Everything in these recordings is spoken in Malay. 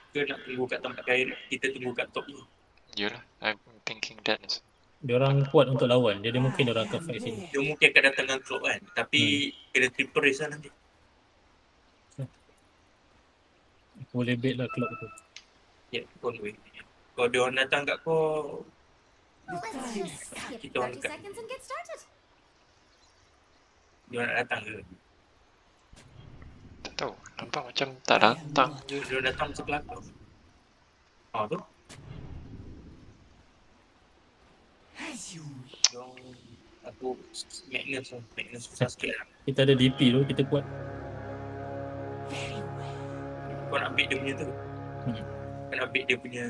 Ke nak tunggu kat tempat air, kita tunggu kat top ni. Yalah, I'm thinking that is. Diorang kuat untuk lawan, jadi mungkin diorang akan fight sini. Dia mungkin akan datang dengan clock kan. Tapi kena triple race lah nanti. Boleh bait lah clock tu. Ya, kau boleh. Kalau dia orang datang kat kau, kita orang dekat. Dia orang nak datang ke? Tak tahu, nampak macam tak datang je. Dia orang datang sebelah kau. Oh tu. Aku Magnus lah. Magnus susah sikit lah. Kita ada DP tu, kita kuat. Kau nak ambil dia punya tu. Kau nak ambil dia punya.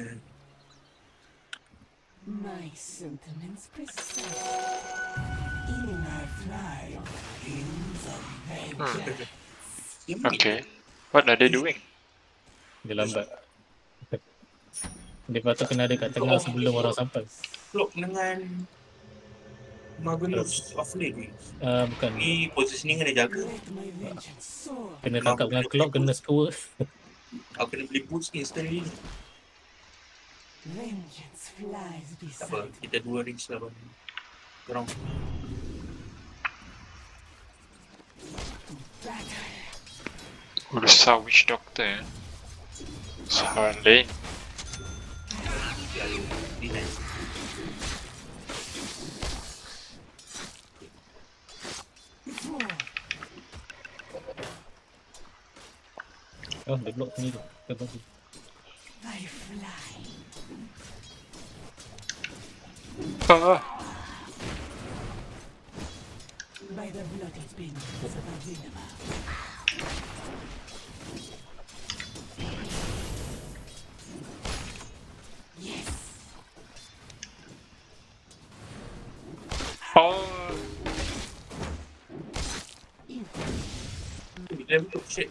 My sentiments precise. Even I fly on wings of vengeance. Okay, what are they doing? Dia lambat. Dia patut kena ada kat tengah sebelum orang sampai. Clock dengan Magnus off lane ni. Bukan. Ni positioning kena jaga. Let my vengeance soar. Kena tangkap dengan clock, kena skewer. Aku kena beli boost instantly ni. Vengeance flies Tak apa, beside. kita 2 rings lawan korang. Ursa Witch Doctor ya. Salah lane. Ya, deny. Oh, dia block sini tu. Kita bagus. I fly. Ah, By the bloody vengeance of Avinima. Yes. oh. Dia betul shit.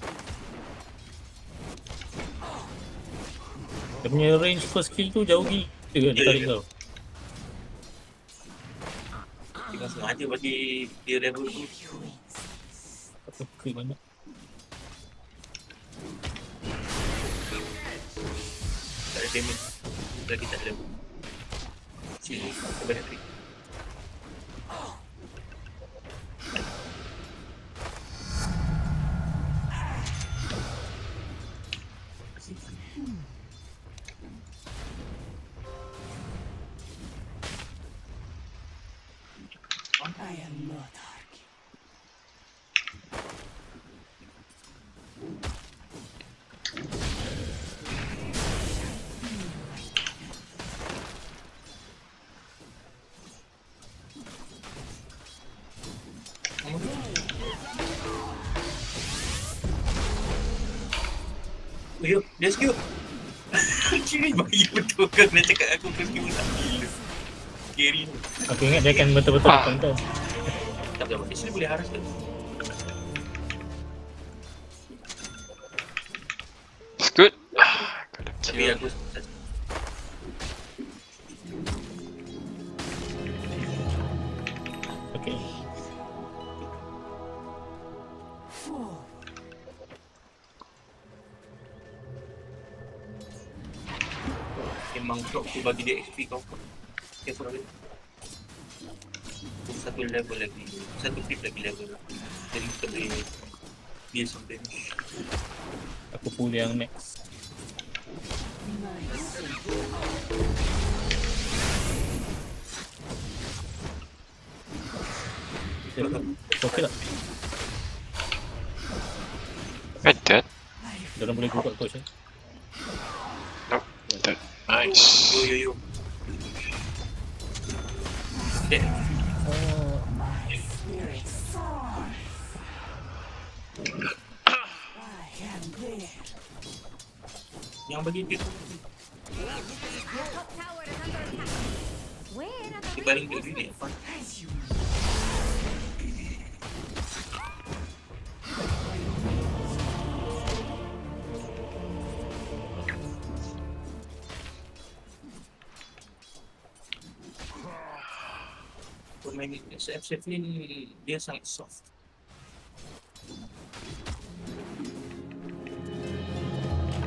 Dia punya range first kill tu jauh gila kan dia tarik kau. Dia sengaja bagi dia level tu. Apa kill banyak. Tak ada damage. Lagi tak ada level. Sini, banyak trik. I am not arguing. Yo, dia skill. Kiri bagi betul kan dia cakap aku first skill tak gila. Kiri ni. Aku ingat dia akan betul-betul depan kau. Tak apa, dia sini boleh haras ke? It's good. Gotta Tapi kill. aku Okay. Four. memang clock tu bagi dia XP kau. Careful lagi. Satu level lagi, satu flip lagi level. Jadi kita boleh deal some damage. Aku pull yang next. Okay tak? Wait, dead? Diorang boleh go kat coach eh? Nope, dead. Nice. Yo. Dead. Oh, Yang bagi dia dia baling dia ni apa? Pemain SF ni dia sangat soft.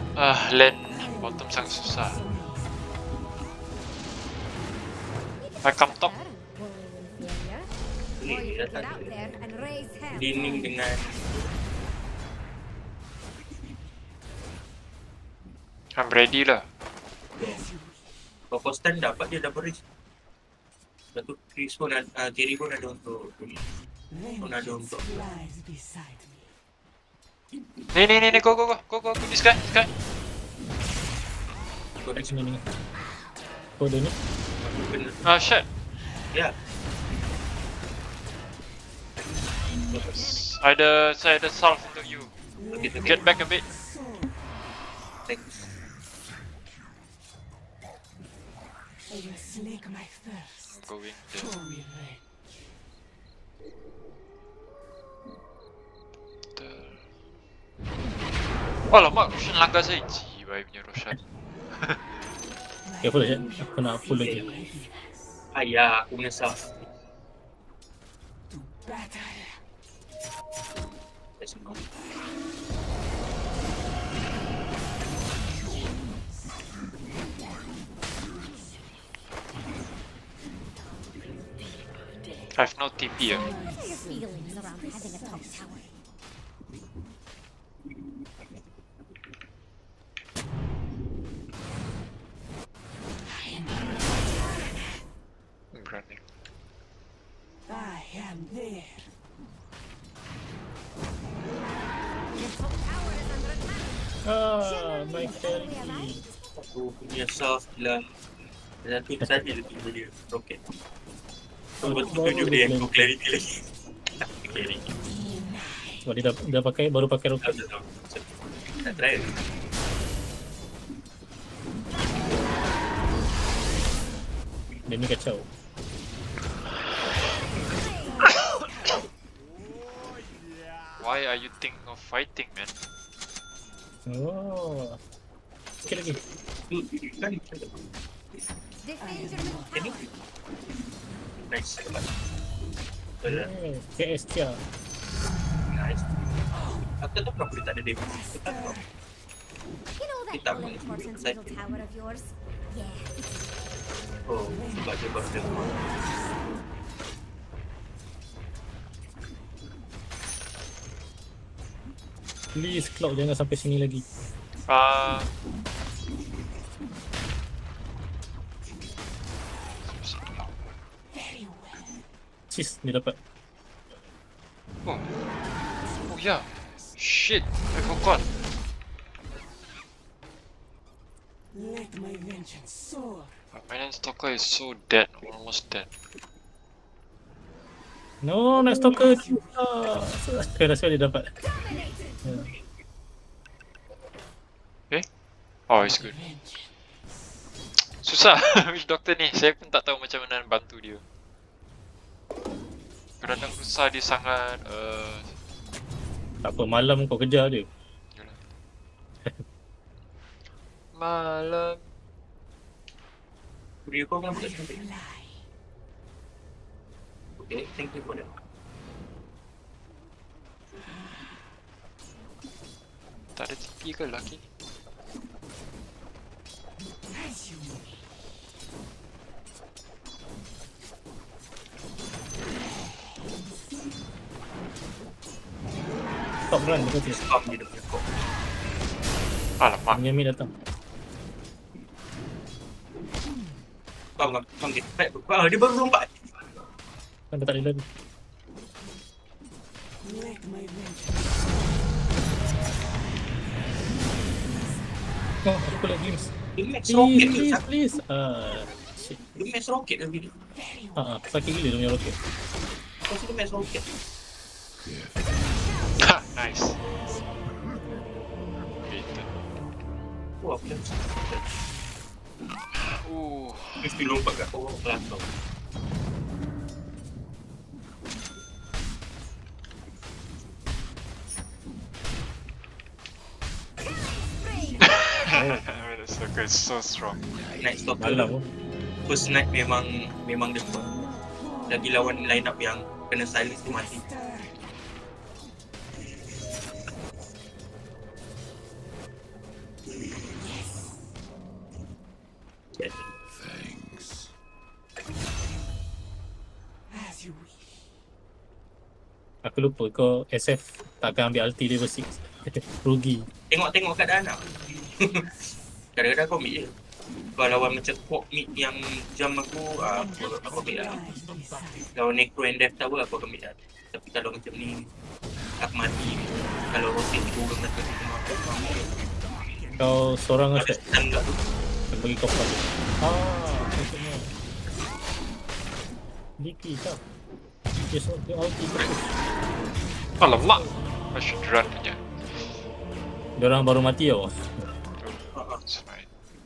Lane bottom sangat susah. I come top. Boleh datang Lining dengan I'm ready lah. Kalau stand dapat dia double risk. Satu Chris pun ada, kiri pun ada untuk pun ada untuk Lies beside me. Ni, go, this guy. ikut Sini ni. Kode ni. benar. Shit. Ya, Saya ada salve untuk you. okay. Get back a bit. Thanks. I will slake my thirst Going for there. revenge. Alamak, Roshan langgar saya. Jibai punya Roshan. Careful je. Aku nak full lagi. Ayah, aku menyesal. To battle. Let's go. I have no TP. What are your feelings around having a top tower? I'm running. I am there. Your top tower is under attack. My carry. Aku punya self gila. Satu saja dia dia roket. Betul tunjuk dia yang clarity lagi. Clarity. Sebab dia dah pakai, baru pakai roket. Nak try. Dia ni kacau. Why are you thinking of fighting, man? Oh. Sikit lagi. Kan Defend your middle ini tower. nice. KS Tia. Nice. Aku tak tahu kenapa dia tak ada damage. Aku tak tahu. You know that Kita all-important middle tower of yours? Yeah. Oh, sebab dia baru dia. Please Cloud jangan sampai sini lagi. Very well. Sis, dia dapat. Oh yeah. Shit, I forgot. Let my vengeance soar. My Night Stalker is so dead, almost dead. No, Night Stalker. Saya rasa dia dapat. Oh, it's good. Susah Witch Doctor ni, saya pun tak tahu macam mana nak bantu dia. Kadang-kadang susah dia sangat Tak apa, malam kau kejar dia. yalah. Malam. Kuria kau kenapa tak sampai? Fly. Okay, thank you for that. Tak ada TP ke lelaki ni? As you wish. Top run dia kata. Spam dia punya kau. Alamak. Punya mid datang. Spam dia. Dia baru lompat. Kan dia tak ada lagi. Let my vengeance. Oh, aku lihat glimpse. Dia max roket tu. Please. Shit. Dia max roket tu video. Sakit gila dia punya roket. Kau sini max roket. Ha, nice. Baited. Wah, aku dah mesti lompat kat bawah kelas tau. The circle is so strong. Night Stalker. Malam. First night memang dia kuat. Lagi lawan line up yang kena silence tu mati. Aku lupa kau SF takkan ambil ulti level 6. Rugi. Tengok keadaan lah. Kadang-kadang kau ambil je. Kau lawan macam Pop mid yang jam aku ambil lah. Kalau Necro and Death Tower aku ambil lah. Tapi kalau macam ni aku mati. Kalau rotate 2 orang nak kena aku ambil. Kau seorang Ada asyik stun kat tu. bagi kau pada. Maksudnya. Diki tak. Dia ulti terus. Alamak. I should run aja. Diorang baru mati tau. That's fine.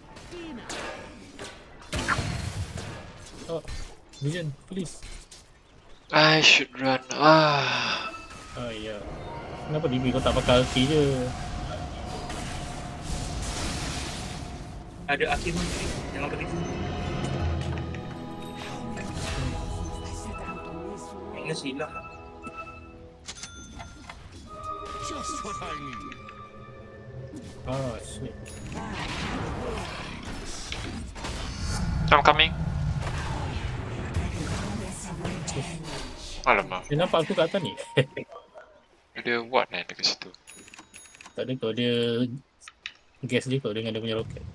Oh, Vision, please. I should run. Oh ya. Kenapa DB kau tak pakai ulti je? Ada akhir menteri. Jangan pergi. Magnus hilang lah. Shit. I'm coming. Alamak. Dia nampak aku kat atas ni. Ada what dekat situ? Tak ada kau dia gas dia kau dengan dia punya roket.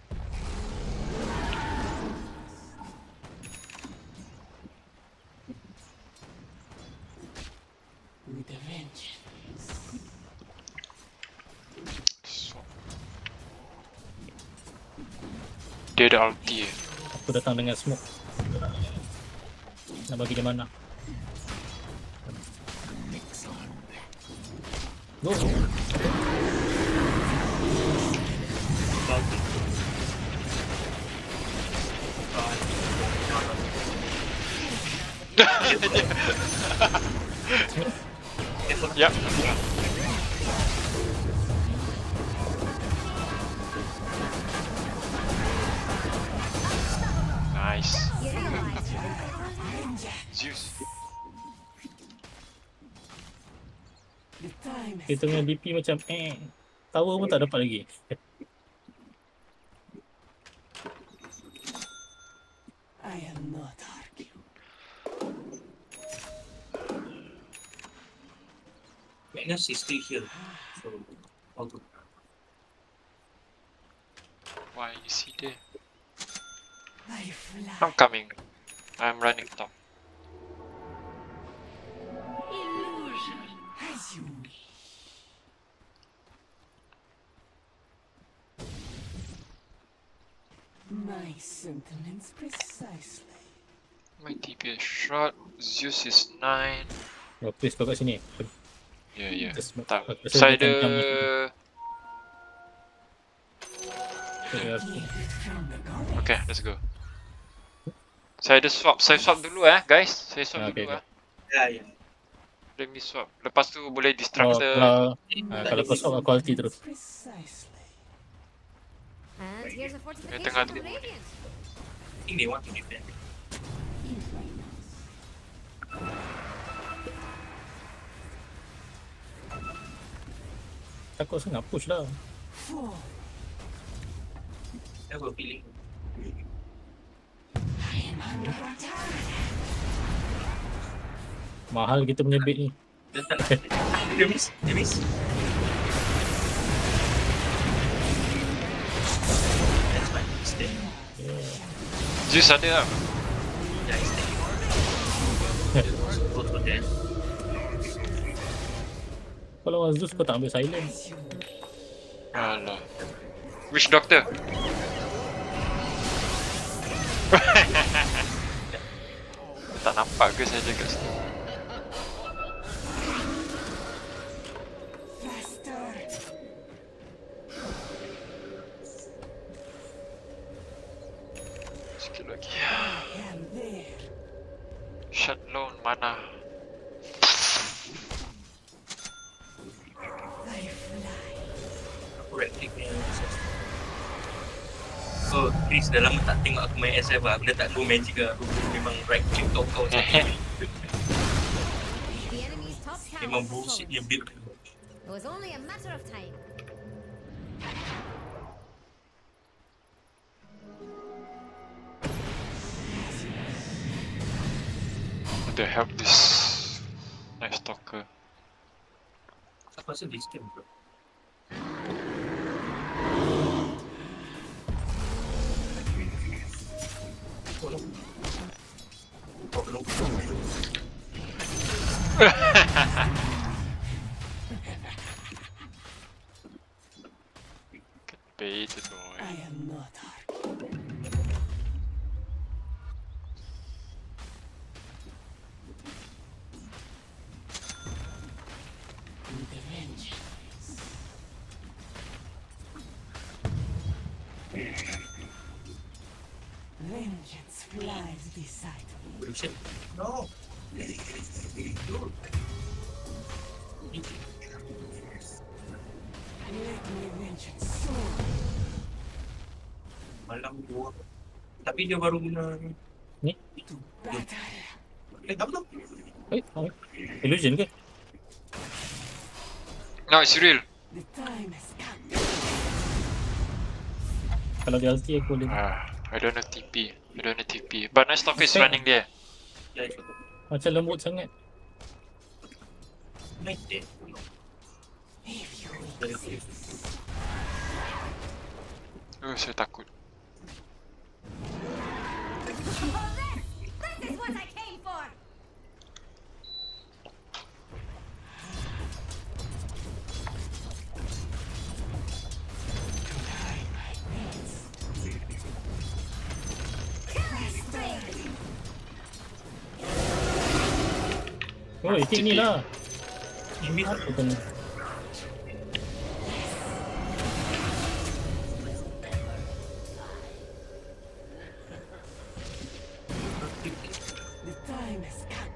With a vengeance. Dia ada ulti. Aku datang dengan smoke. Nak bagi dia mana? Go. Yep. Nice. You realize Zeus. The time has Kita punya DP macam tower pun tak dapat lagi. I am not argue. Magnus is still here. So, all good. Why is he there? I fly. I'm coming. I'm running top. Illusion. As you wish. My sentiments precisely. My DPS shot. Zeus is 9. Oh, please kau kat sini. Yeah. Just smoke. Tak. Aku rasa Saya dia ada. akan From the goddess. Okay, let's go. Saya ada swap. Saya swap dulu guys. Saya swap Okay, dulu Ya. Let me swap. Lepas tu boleh Oh, distractor. kalau kau swap aku ulti terus. Precisely. And here's a fortification tengah from tu. Radiant. I think they want to defend. Takut sangat push lah. Four. I have a feeling. I am under attack. Mahal kita punya bait ni. Dia tak nak. Dia miss. That's fine. Stay. Zeus ada lah. Yeah, stay. Go to there. Kalau lawan Zeus kau tak ambil silent. As you wish. Alah. Which doctor? Tak nampak ke saya kat situ? Faster. Sikit lagi. I am there. Shutdown mana? I fly. Aku right click punya access. So, Chris dah lama tak tengok aku main SF lah. Benda tak go magic lah. Aku memang right click kau The saja. enemy's top tower Memang has bullshit fallen. dia build. It was only a matter of time. What the help this? Nice Stalker. Aku rasa di scam bro. Oh, belum. Get baited, boy. I am not hard. The vengeance. Vengeance flies beside me. Bullshit. No. Let my vengeance soar. Malam dua. Tapi dia baru guna. To battle. Tahu tak? Illusion ke? No, it's real. The time has come. Kalau dia ulti aku boleh. I don't know TP. But Night Stalker is running there. Ya, itu. Macam lembut sangat. Night day. If you Saya takut. This is what I came for! Oh, itik ni lah. Ini Apa kena? the time has come.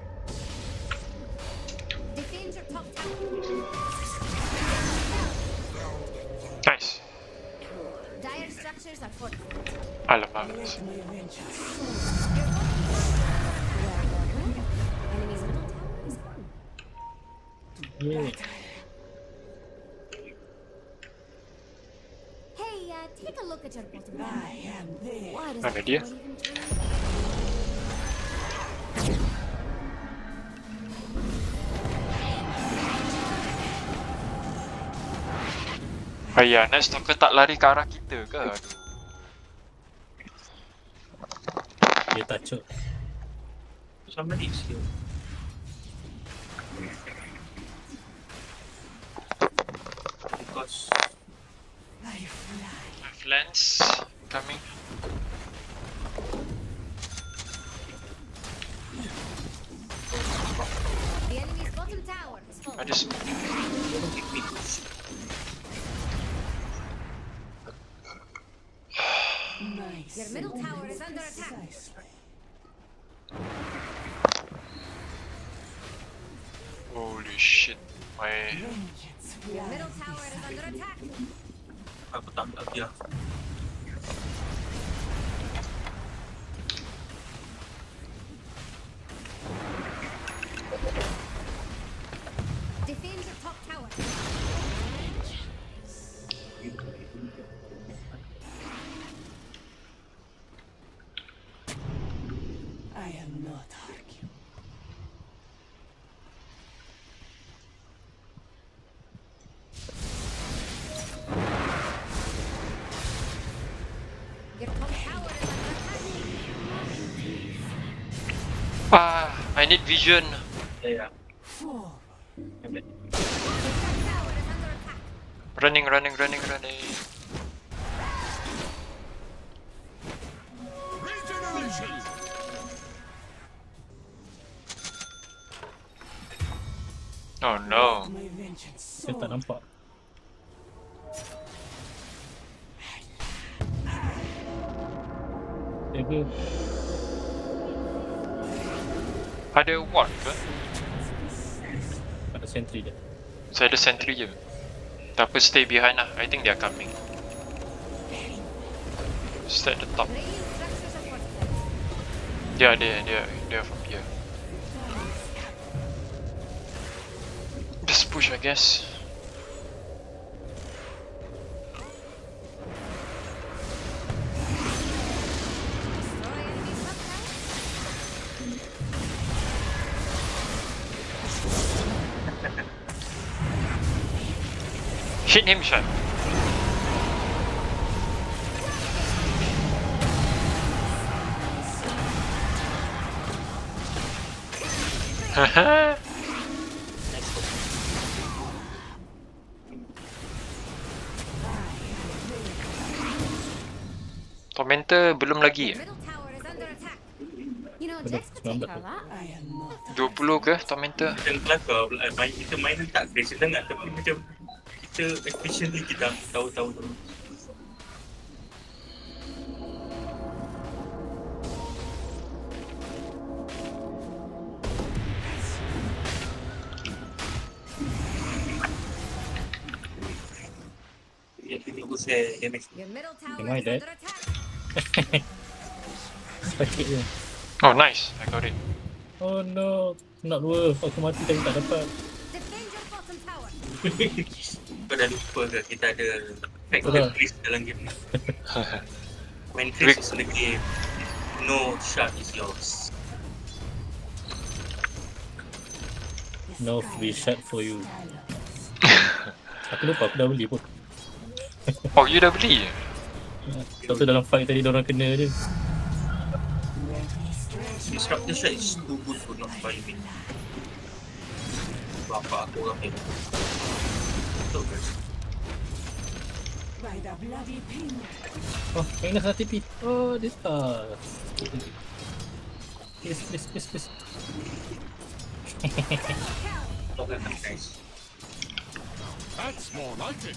Defend your top tower. Nice. Dire structures are fortified. Alamak. Let my vengeance soar. Enemy's middle tower is gone. Yeah. Hey, take a look at your bottom tower. I am there. Why does Mana that dia? tower even turn? Ayah, Night Stalker tak lari ke arah kita ke? Aduh. Dia touch. sama di sini. Because I fly. Lens coming. The enemy's bottom tower is full. I just Nice. Your middle tower is under attack. Precisely. holy shit. My Vengeance Your middle flies tower is beside under attack. aku tangkap dia. Defend your top tower. I am not arguing. Your top tower is under attack. I need vision. Ya. Forward. Your top tower is under attack. Running. Oh no. My vengeance Saya tak soar. nampak. Jaga. Ada ward ke? Ada sentry dia. Saya ada sentry je. Tak apa, stay behind lah. I think they are coming. Stay at the top. Radiant structures are fortified. They are from here. Just push, I guess. Destroy enemy's top tower. Hit him, Shan. Haha. Tormentor belum lagi. Middle tower is under attack. You know, Betul, Jax could take 19. care of that. I am not 20 ke Tormentor? Yang kelakar pula, kita main tak agresif sangat tapi macam kita efficiently kita tahu-tahu tu. Ya, kita share damage. Your middle tower Am I is dead? under attack. Sakit je. Oh, nice. I got it. Oh no, not worth. Aku mati tapi tak dapat. Defend your bottom tower. Kau dah lupa ke kita ada factor Betul. Chris dalam game ni. When Chris is in the game, no shot is yours. No free shot for you. Aku lupa aku dah beli pun. Oh, you dah beli? Sebab tu dalam fight tadi diorang kena je. Disruptor shot is too good to not buy me. Bapak aku orang ni. Betul ke? by the bloody pin. Oh, Magnus dah TP. Oh, dia tak. Please. Tak kan guys. That's more like it.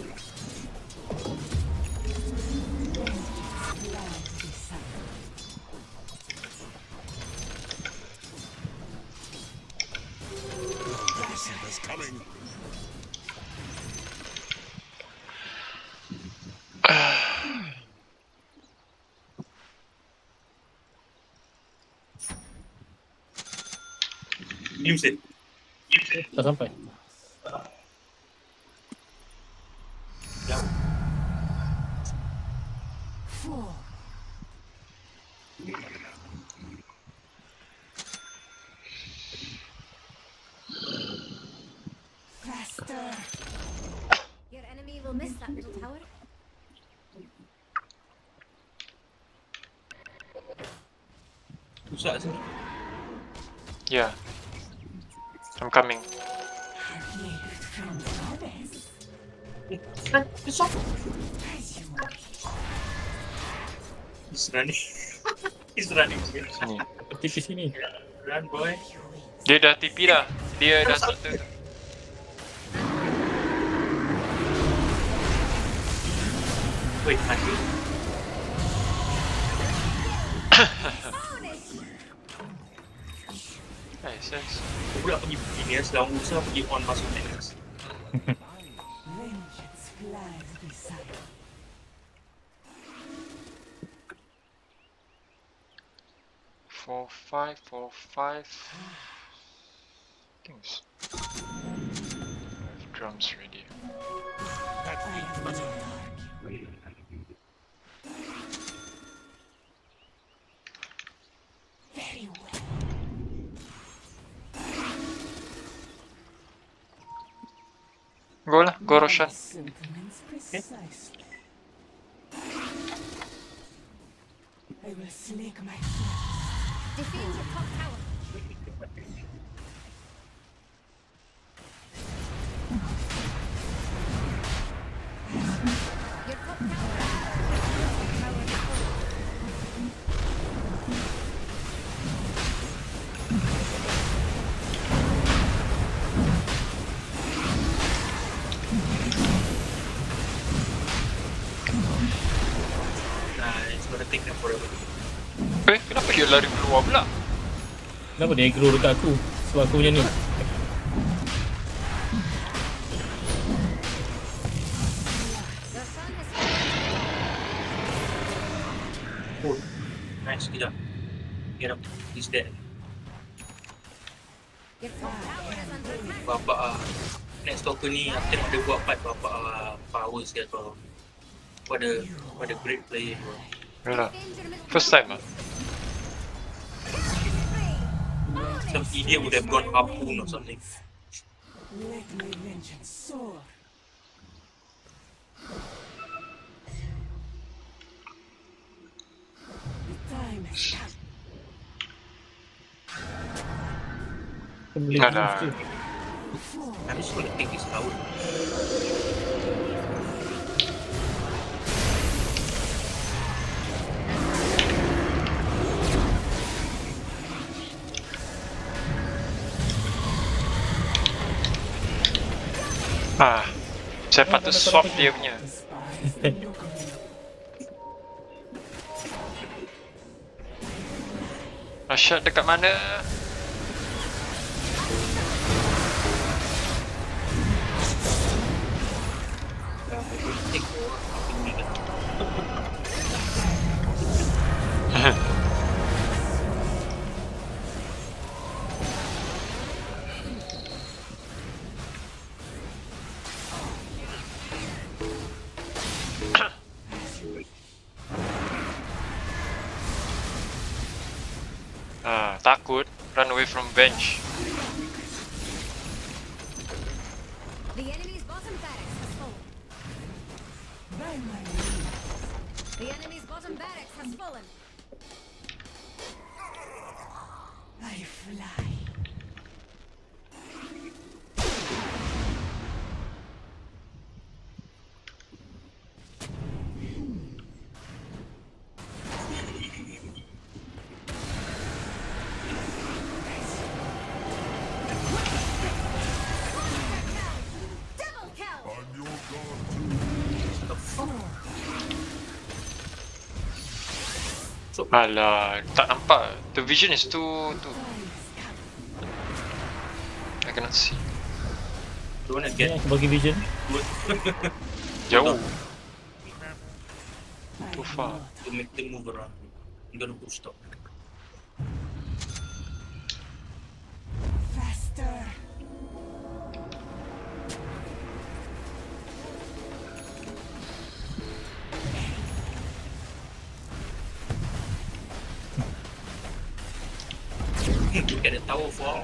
Is coming. Use it. Tak sampai. Jauh. 4. Faster. Your enemy will miss that middle tower. Susah sini. Yeah. I'm coming. Gift from the goddess. Besok. As you wish. He's running. He's running. Sini. TP sini. Run boy. Dia dah TP dah. Dia dah starter. Wait, mati. Nice. Aku pula pergi begini ya, sedang usaha pergi on masuk Magnus. Vengeance flies beside. Four, five. Things. I have drums ready. That I beat am better. not arguing. Very well. Go lah. Go Roshan. Sentiments precisely. I will slake my fingers. Defend your top tower. Your top tower is falling. Nah, it's gonna take them forever. Kenapa dia lari keluar pula? Kenapa dia aggro dekat aku? Sebab aku punya ni. Your son has Oh, nice, kejap. Get up, he's dead. your top tower is under attack. Bapak next stalker ni, aku tengok dia buat part bapak power sikit kau. What a great player tu. Yalah. Defend your middle First tower. time lah. Some idiot would have gone harpoon or something. Let my vengeance soar. The time has come. Boleh Alah. move je. I'm just gonna take this out. Saya patut swap dia punya. Rashad dekat mana? I will take over fucking Mega. Takut. Run away from bench. The enemy's bottom barracks has fallen. By my means. The enemy's bottom barracks has fallen. I fly. Double kill! I'm your god too. The fuck? Alah, tak nampak. The vision is too. I cannot see. Don't wanna Ni get aku bagi vision. good Jauh. Too far. to make them move around. I'm gonna push stop. Faster. Look at the tower fall.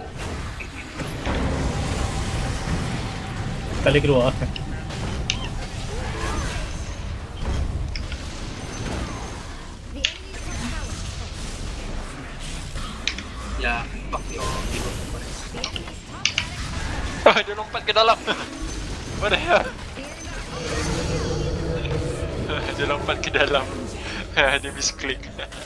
Tak boleh keluar. The enemy's top tower has fallen. Yeah, fuck your hero. The enemy's top barracks Dia lompat ke dalam. What the hell? Dia lompat ke dalam. Dia misklik.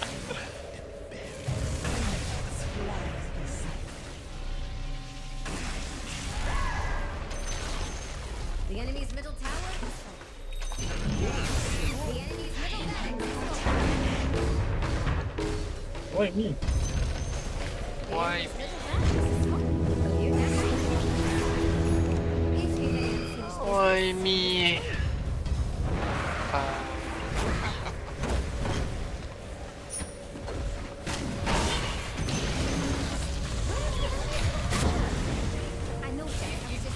The enemy's middle tower has fallen. The enemy's middle barracks has fallen. Why me? Why? Middle barracks has fallen. You're next. If you let him finish this, Why me? I know that. I was just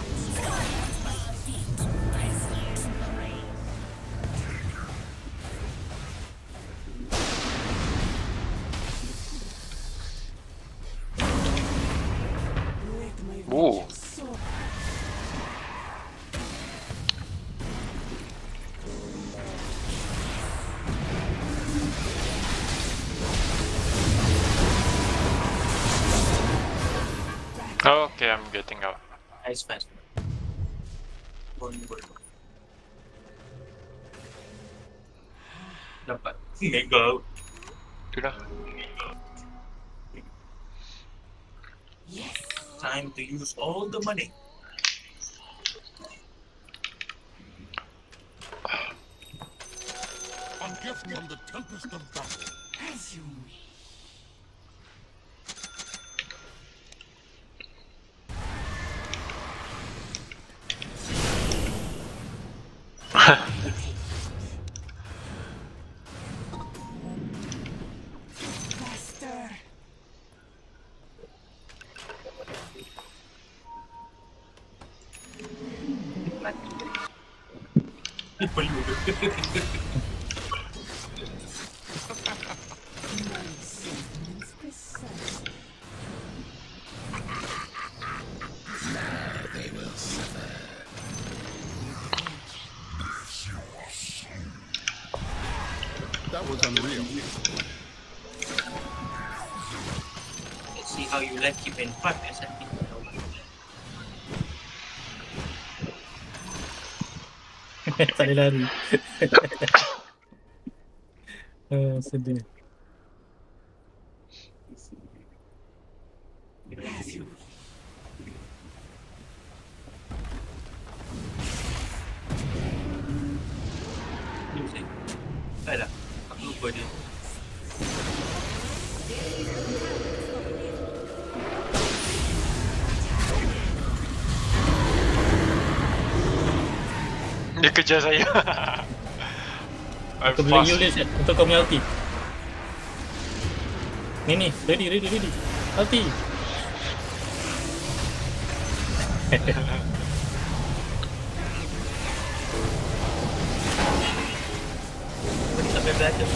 Let my Oh. vengeance soar. Okay, I'm getting out. Nice fast. Bon. Dapat mega out. Itulah. Yes. Time to use all the money. A gift from the tempest of battle. As you wish. Faster. Perlu. My sentiments precisely. was unreal. Let's see how you like it in 5 SMT. Tak boleh lari. Sedih. Baiklah, aku lupa dia. Dia kejar saya. I'm Aku beli fast. Yulis untuk kau punya ulti. Ni, ready. Ulti. Boleh sampai belajar.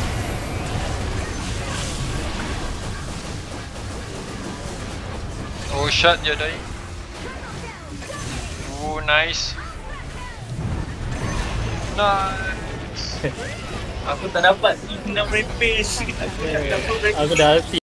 Oh shot, dia dying. Oh nice. Nice. Aku tak dapat 6 rampage. Aku dah dapat Aku dah ulti.